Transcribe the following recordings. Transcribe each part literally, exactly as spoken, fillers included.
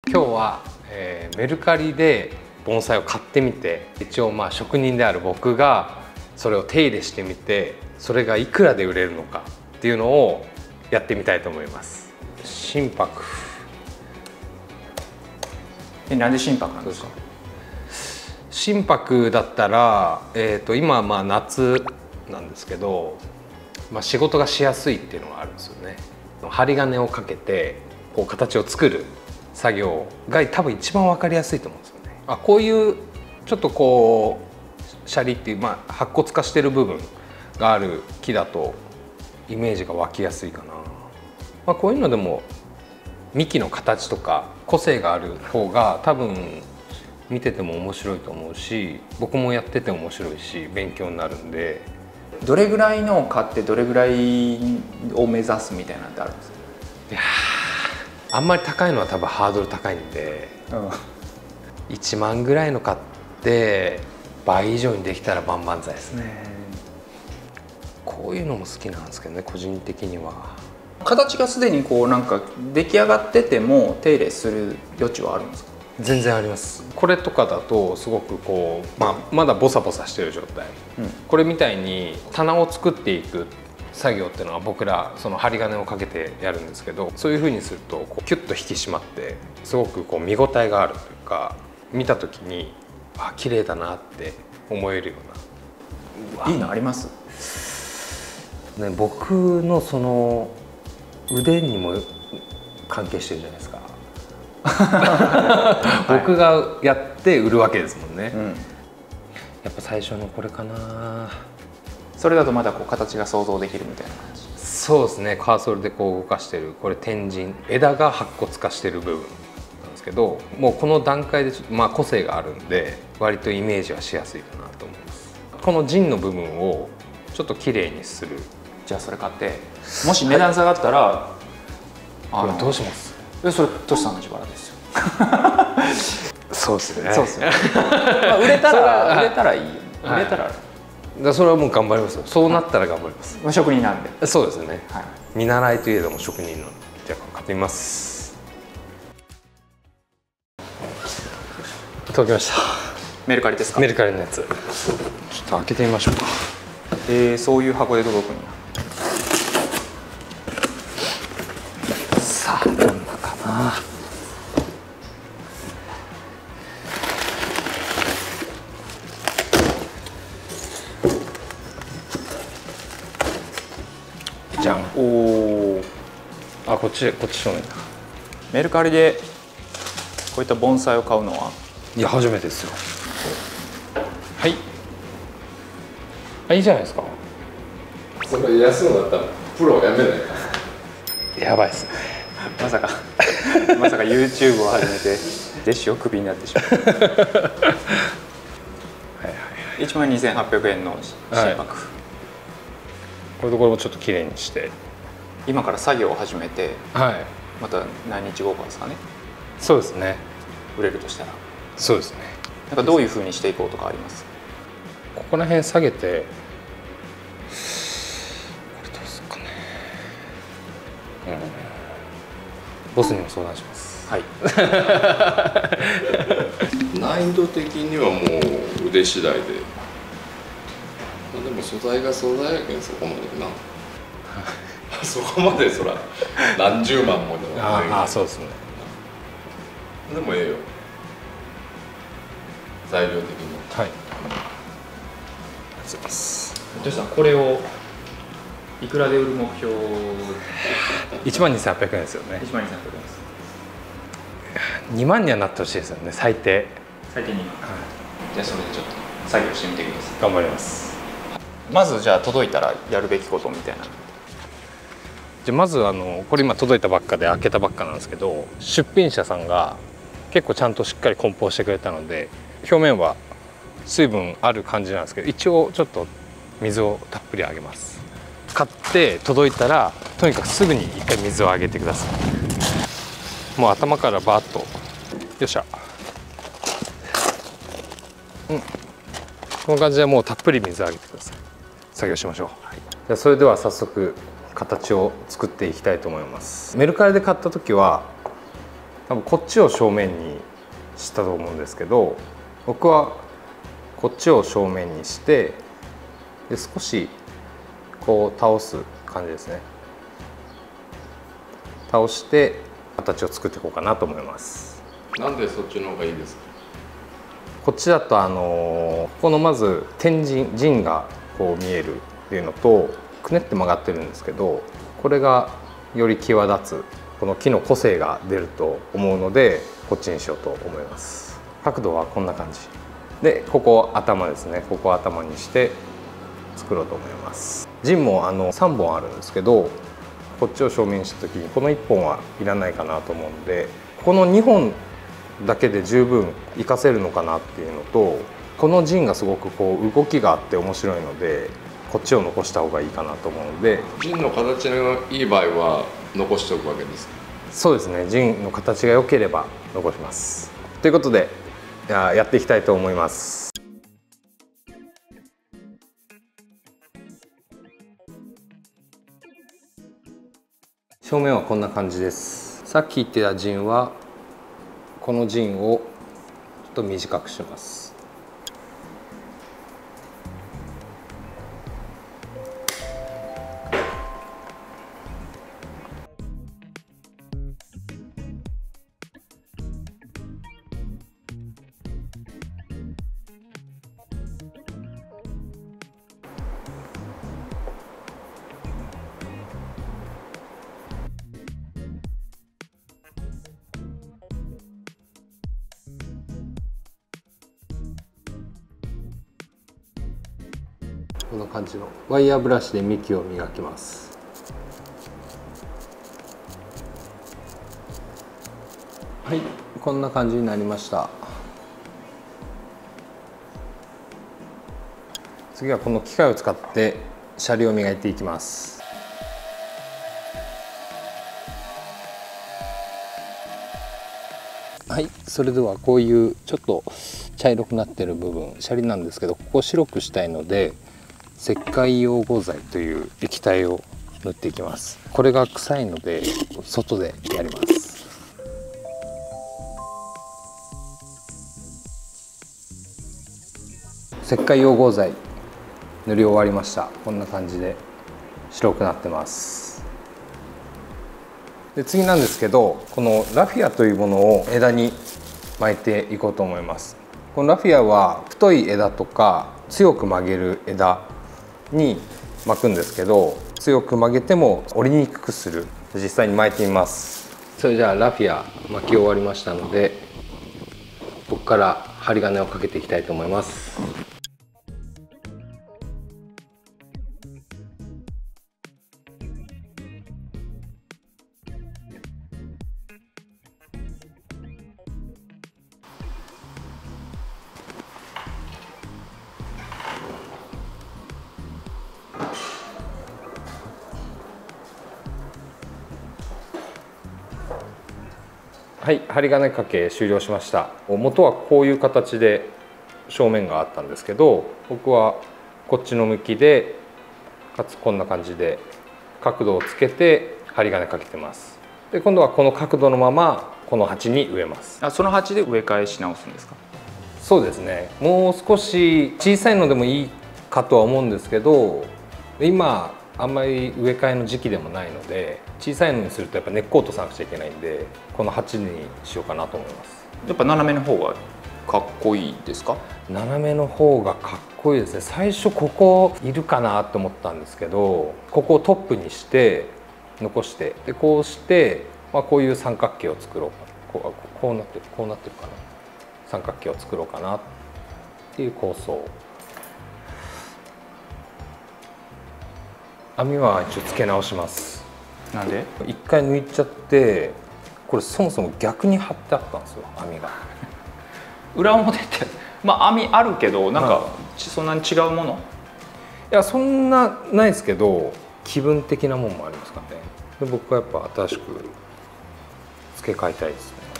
今日は、えー、メルカリで盆栽を買ってみて、一応まあ職人である僕がそれを手入れしてみて、それがいくらで売れるのかっていうのをやってみたいと思います。心拍。 え、なんで心拍なんですか？ 心拍だったら、えー、と今はまあ夏なんですけど、まあ、仕事がしやすいっていうのがあるんですよね。針金をかけてこう形を作る作業が多分一番分かりやすいと思うんですよね。あ、こういうちょっとこうシャリっていう、まあ、白骨化してる部分がある木だとイメージが湧きやすいかな。まあ、こういうのでも幹の形とか個性がある方が多分見てても面白いと思うし、僕もやってて面白いし勉強になるんで。 どれぐらいのを買ってどれぐらいを目指すみたいなのってあるんですか？ いやあんまり高いのは多分ハードル高いんで、うん、いちまんぐらいの買って倍以上にできたら万々歳ですね。こういうのも好きなんですけどね、個人的には。 形がすでにこうなんか出来上がってても手入れする余地はあるんですか？ 全然あります。これとかだとすごくこう、まあ、まだボサボサしてる状態、うん、これみたいに棚を作っていく作業っていうのは僕らその針金をかけてやるんですけど、そういうふうにするとこうキュッと引き締まってすごくこう見応えがあるというか、見た時にあ綺麗だなって思えるような。 いいのあります？ ね、僕のその腕にも関係してるじゃないですか。僕がやって売るわけですもんね、うん、やっぱ最初のこれかな。 それだとまだこう形が想像できるみたいな感じ。 そうですね。カーソルでこう動かしてる、これ天神、枝が白骨化してる部分なんですけど、もうこの段階でちょっとまあ個性があるんで割とイメージはしやすいかなと思います。この陣の部分をちょっと綺麗にする。 じゃあそれ買って、もし値段下がったら、はい、 あのどうします？ え、それトシさんの自腹ですよ。 そうですね。 そうですね。まあ売れたら売れたらいいよね。売れたら。 だそれはもう頑張りますよ。そうなったら頑張ります。 まあ職人なんで。 そうですね。はい、見習いといえども職人なので、じゃあ買ってみます。届きました。 メルカリですか？ メルカリのやつ。ちょっと開けてみましょうか。 えー、そういう箱で届くんや。 さあどんなかな。じゃん。おお。あ、こっちこっち正面だ。 メルカリでこういった盆栽を買うのは？ いや初めてですよ。はい。あ、いいじゃないですか。それ安いのだったらプロやめないか。やばいですね。 まさかまさか YouTube を始めて弟子をクビになってしまう。はいはい。いちまんにせんはっぴゃくえんの心拍。はい、 これとこれもちょっと綺麗にして。 今から作業を始めて、 はい、 また何日後かですかね。 そうですね。 売れるとしたら。 そうですね。 なんかどういうふうにしていこうとかあります？ ここら辺下げて、これどうすかね。うん、ボスにも相談します。 はい。 難易度的にはもう腕次第で、まあ、でも素材が素材やけんそこまでな。そこまでそら何十万もでもああそうですね。 でもええよ。材料的に。 はい。ありがとうございます。 トシさんこれをいくらで売る目標？ いちまんにせんはっぴゃくえんですよね。 いちまんにせんはっぴゃくえんです。 にまんにはなってほしいですよね、最低。 最低にまん。はい、じゃあそれでちょっと作業してみてください。 頑張ります。 まずじゃあ届いたらやるべきことみたいな。 じゃあまずあのこれ今届いたばっかで開けたばっかなんですけど、出品者さんが結構ちゃんとしっかり梱包してくれたので、表面は水分ある感じなんですけど、一応ちょっと水をたっぷりあげます。買って届いたらとにかくすぐに一回水をあげてください。もう頭からバーッと。よっしゃ。うん、この感じでもうたっぷり水をあげてください。作業しましょう。はい、じゃあそれでは早速形を作っていきたいと思います。メルカリで買った時は多分こっちを正面にしたと思うんですけど、僕はこっちを正面にしてで少しこう倒す感じですね。倒して形を作っていこうかなと思います。 なんでそっちの方がいいですか？ こっちだとあのこのまず天神陣がこう見えるっていうのとくねって曲がってるんですけど、これがより際立つこの木の個性が出ると思うのでこっちにしようと思います。角度はこんな感じで、ここ頭ですね。ここを頭にして作ろうと思います。陣もあのさんぼんあるんですけど、こっちを正面にした時にこのいっぽんはいらないかなと思うので、このにほんだけで十分活かせるのかなっていうのと、この陣がすごくこう動きがあって面白いのでこっちを残した方がいいかなと思うので、 陣の形のいい場合は残しておくわけですか？ そうですね、陣の形が良ければ残します。ということでやっていきたいと思います。正面はこんな感じです。さっき言ってた陣はこの陣をちょっと短くします。こんな感じのワイヤーブラシで幹を磨きます。はい、こんな感じになりました。次はこの機械を使ってシャリを磨いていきます。はい、それではこういうちょっと茶色くなってる部分、シャリなんですけど、ここを白くしたいので石灰溶合剤という液体を塗っていきます。これが臭いので外でやります。石灰溶合剤塗り終わりました。こんな感じで白くなってます。で次なんですけど、このラフィアというものを枝に巻いていこうと思います。このラフィアは太い枝とか強く曲げる枝に巻くんですけど、強く曲げても折りにくくする。実際に巻いてみます。それじゃあラフィア巻き終わりましたので、僕から針金をかけていきたいと思います。はい、針金かけ終了しました。元はこういう形で正面があったんですけど、僕はこっちの向きでかつこんな感じで角度をつけて針金かけてます。で今度はこの角度のままこの鉢に植えます。 あ、その鉢で植え替えし直すんですか？ そうですね、もう少し小さいのでもいいかとは思うんですけど、今あんまり植え替えの時期でもないので、小さいのにするとやっぱ根っこを落とさなくちゃいけないんで、この鉢にしようかなと思います。 やっぱ斜めの方がかっこいいですか？ 斜めの方がかっこいいですね。最初ここいるかなと思ったんですけど、ここをトップにして残して、でこうして、まあ、こういう三角形を作ろうか、こう、こうなってるこうなってるかな、三角形を作ろうかなっていう構想。網は一応付け直します。 なんで？ 一回抜いちゃって、これそもそも逆に貼ってあったんですよ、網が。 裏表ってまあ網あるけど、なんか、はい、そんなに違うもの？ いや、そんなないですけど気分的なもんもありますかね。で僕はやっぱ新しく付け替えたいですね。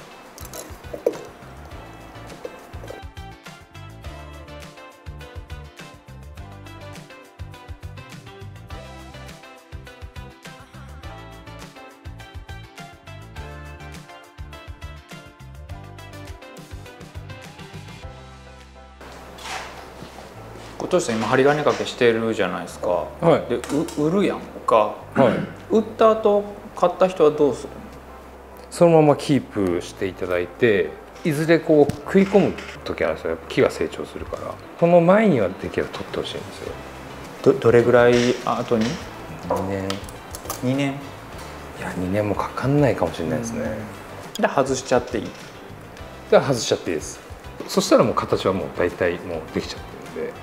今年さん今針金掛けしてるじゃないですか、 はい、 でう売るやんか、 はい、 売った後買った人はどうするの？ そのままキープしていただいて、いずれこう食い込む時あるんですよ。やっぱ木が成長するから、その前にはできれば取ってほしいんですよ。 ど, どれぐらい後に？にねんにねん？ いやにねんもかかんないかもしれないですね。 で外しちゃっていい？ で外しちゃっていいです。そしたらもう形はもう大体もうできちゃってるんで。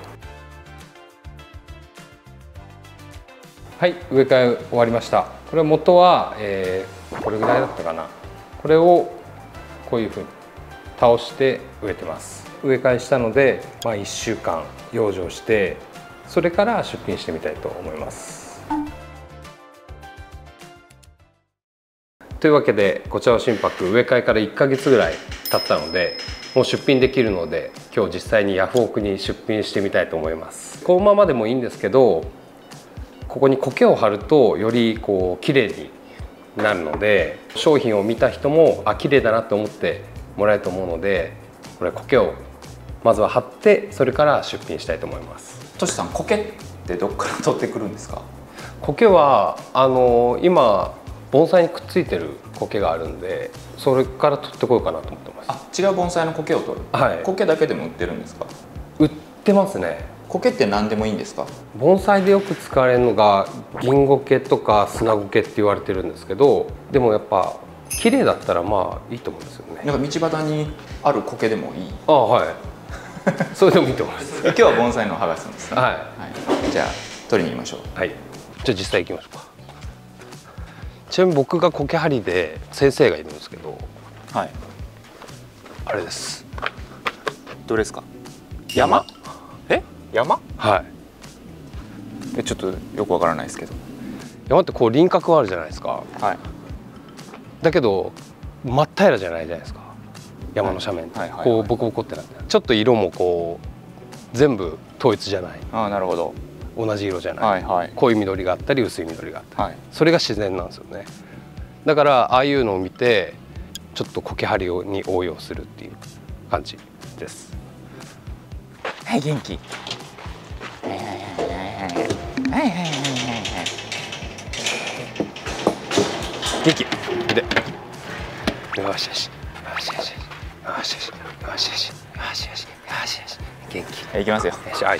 はい、植え替え終わりました。これ元は、えー、これぐらいだったかな。これをこういうふうに倒して植えてます。植え替えしたので、まあ、いっしゅうかん養生して、それから出品してみたいと思います。というわけで、こちらの心拍植え替えからいっかげつぐらい経ったので、もう出品できるので、今日実際にヤフオクに出品してみたいと思います。このままでもいいんですけど、ここに苔を貼るとよりこう綺麗になるので、商品を見た人もあ綺麗だなと思ってもらえると思うので、これ苔をまずは貼って、それから出品したいと思います。 としさん、苔ってどっから取ってくるんですか？ 苔はあの今盆栽にくっついてる苔があるんで、それから取ってこようかなと思ってます。 あ、違う盆栽の苔を取る。 はい。 苔だけでも売ってるんですか？ 売ってますね。 苔って何でもいいんですか？ 盆栽でよく使われるのが銀苔とか砂苔って言われてるんですけど、でもやっぱ綺麗だったらまあいいと思うんですよね。 なんか道端にある苔でもいい？ ああ、はいそれでもいいと思います今日は盆栽の剥がすんですね。 はい、 はい、じゃあ取りに行きましょう。 はい、じゃあ実際行きましょうか。ちなみに僕が苔張りで先生がいるんですけど、 はい、 あれです。 どれですか？山？え？山？ はい。 え、ちょっとよくわからないですけど。 山ってこう輪郭はあるじゃないですか。 はい。 だけど真っ平らじゃないじゃないですか。山の斜面ってこうボコボコってなって、ちょっと色もこう全部統一じゃない。 ああ、なるほど。 同じ色じゃない。 はいはい。 濃い緑があったり薄い緑があったり、 はい、 それが自然なんですよね。だからああいうのを見てちょっと苔張りに応用するっていう感じです。 はい、元気。はいはいはいはいはいはいはいはい。元気。 で、よしよしよしよしよしよしよしよしよしよしよし元気。 いきますよ。 よし、はい。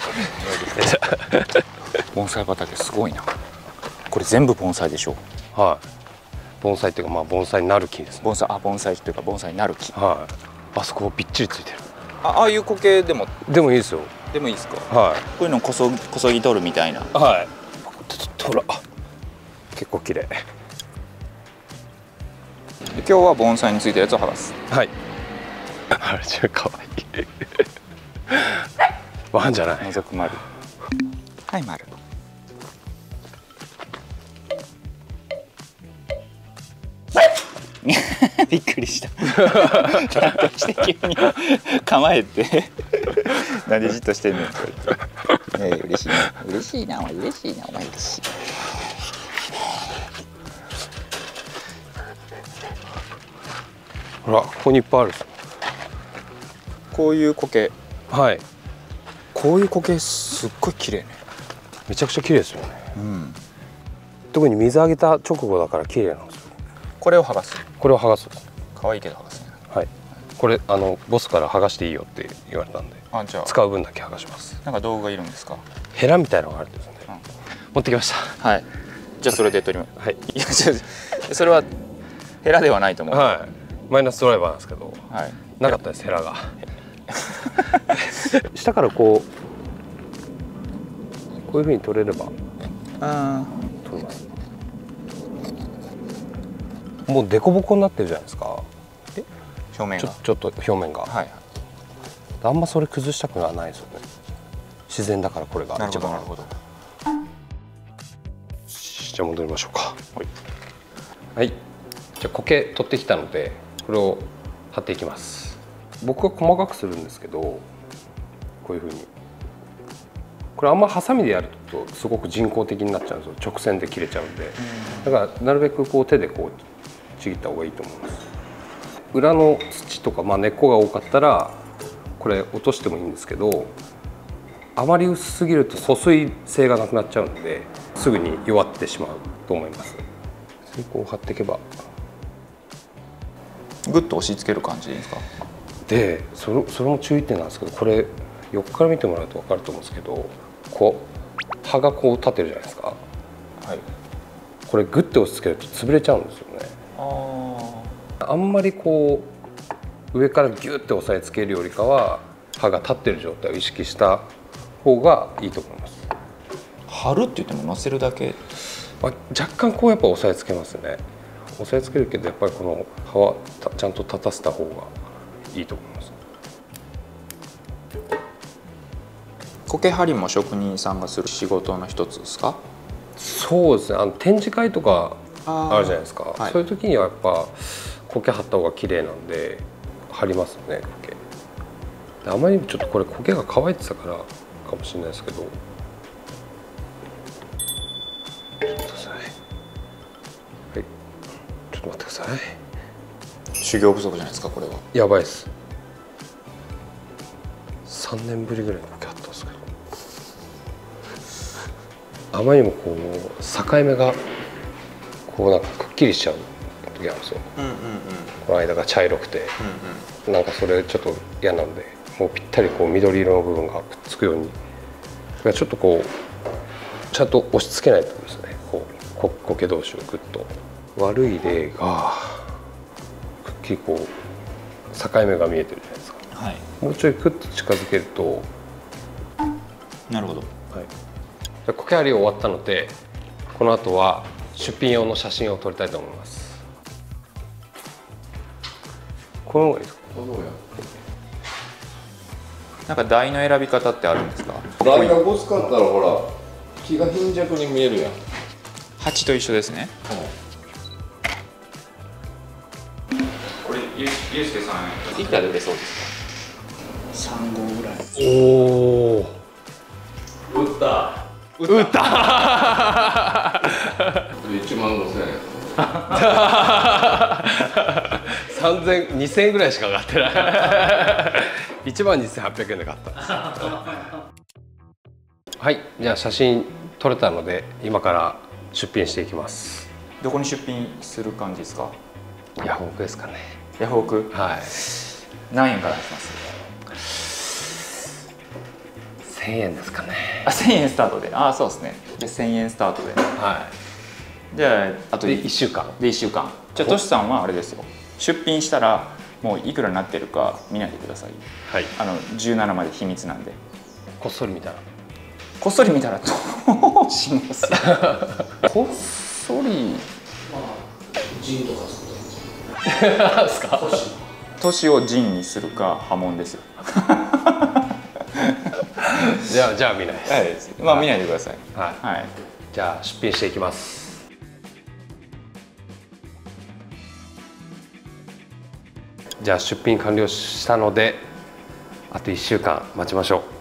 盆栽畑すごいな。これ全部盆栽でしょ？ はい。盆栽っていうかまあ盆栽になる木ですね。 盆栽、あ、盆栽っていうか盆栽になる木。 はい。あそこびっちりついてる。 あ、ああいう苔でもでもいいですよ。 でもいいですか？ はい。 こういうのこそこそぎ取るみたいな。 はい。ほら、結構綺麗。 今日は盆栽についてるやつを剥がす。 はい。あれちょっと可愛い。ワンじゃない。 覗く丸。はい、丸。びっくりした。ちゃんとして急に構えてなんでじっとしてんねん。えー、嬉しいな、嬉しいな、お前嬉しいな、お前嬉しい。 ほら、ここにいっぱいある。 こういう苔。 はい。 こういう苔すっごい綺麗ね。 めちゃくちゃ綺麗ですよね。 うん。 特に水あげた直後だから綺麗なんですよ。 これを剥がす。 これを剥がす。 可愛いけど剥がすね。 はい。これあのボスから剥がしていいよって言われたんで。 あ、じゃあ使う分だけ剥がします。 なんか道具がいるんですか？ ヘラみたいなのがあるんですよね。うん、持ってきました。 はい。じゃあそれで取ります。 はい。 いや、それはヘラではないと思う。 はい。マイナスドライバーなんですけど、 はい、 なかったですヘラが。下からこうこういう風に取れれば取れます。もうデコボコになってるじゃないですか。 え、表面がちょ、ちょっと表面が、はい、あんまそれ崩したくはないですよね。自然だからこれが一番。なるほど。じゃあ戻りましょうか。はい、はい、じゃあ苔取ってきたのでこれを貼っていきます。僕は細かくするんですけど、こういう風にこれあんまハサミでやるとすごく人工的になっちゃうんですよ。直線で切れちゃうんで、だからなるべくこう手でこうちぎった方がいいと思います。裏の土とか、まあ、根っこが多かったらこれ落としてもいいんですけど、 あまり薄すぎると疎水性がなくなっちゃうのですぐに弱ってしまうと思います。それこう貼っていけばグッと押し付ける感じでいいですか？ でそれ、それも注意点なんですけど、これ横から見てもらうと分かると思うんですけど、こう刃がこう立ってるじゃないですか。 はい。 これグッて押し付けると潰れちゃうんですよね。 ああんまりこう上からギュッて押さえつけるよりかは刃が立ってる状態を意識した方がいいと思います。 貼るって言っても乗せるだけ。 まあ、若干こうやっぱ押さえつけますね。押さえつけるけどやっぱりこの刃はちゃんと立たせた方がいいと思います。 苔張りも職人さんがする仕事の一つですか？ そうですね、あの展示会とかあるじゃないですか、 はい、 そういう時にはやっぱ苔貼った方が綺麗なんで貼りますね、苔。あまりにもちょっとこれ苔が乾いてたからかもしれないですけど、ちょっと待ってください。はい、ちょっと待ってください。 修行不足じゃないですかこれは。 やばいです。さんねんぶりぐらいに苔貼ったんですけど、あまりにもこう境目がこうなんかくっきりしちゃう時あるんですよ。 うんうんうん。 この間が茶色くて、 うんなんかそれちょっと嫌なんで、もうぴったりこう緑色の部分がくっつくように、ちょっとこうちゃんと押し付けないとですね、こうこ苔同士をグッと。悪い例がくっきりこう境目が見えてるじゃないですか。 はい。 もうちょいクッと近づけると。 なるほど。 はい、苔貼り終わったので、この後は出品用の写真を撮りたいと思います。この方がいいですか？ なんか台の選び方ってあるんですか？ 台がごつかったらほら木が貧弱に見えるやん。 鉢と一緒ですね。これゆうすけさんいくらで売れそうですか？ さんごうぐらい。 おお。 売った打ったいちまんごせんえん。 三千二千円ぐらいしか上がってないいちまんにせんはっぴゃくえんで買ったんですはい、じゃあ写真撮れたので今から出品していきます。 どこに出品する感じですか？ ヤフオクですかね。 ヤフオク。 はい。 何円からします？ せんえんですかね。 あ、せんえんスタートで。あ、そうですね。でせんえんスタートで。 はじゃああとい。でいっしゅうかん。 でいっしゅうかん。じゃあトシさんはあれですよ。出品したらもういくらになってるか見ないでください。 はい。 あのじゅうななまで秘密なんで。 こっそり見たら。 こっそり見たらどうします？こっそり。 ジンとか作ったなんですか？ トシをジンにするか波紋ですよ。 じゃあじゃあ見ないです。 はい。まあ見ないでください。 はい。 はい。 じゃあ出品していきます。じゃあ出品完了したのであといっしゅうかん待ちましょう。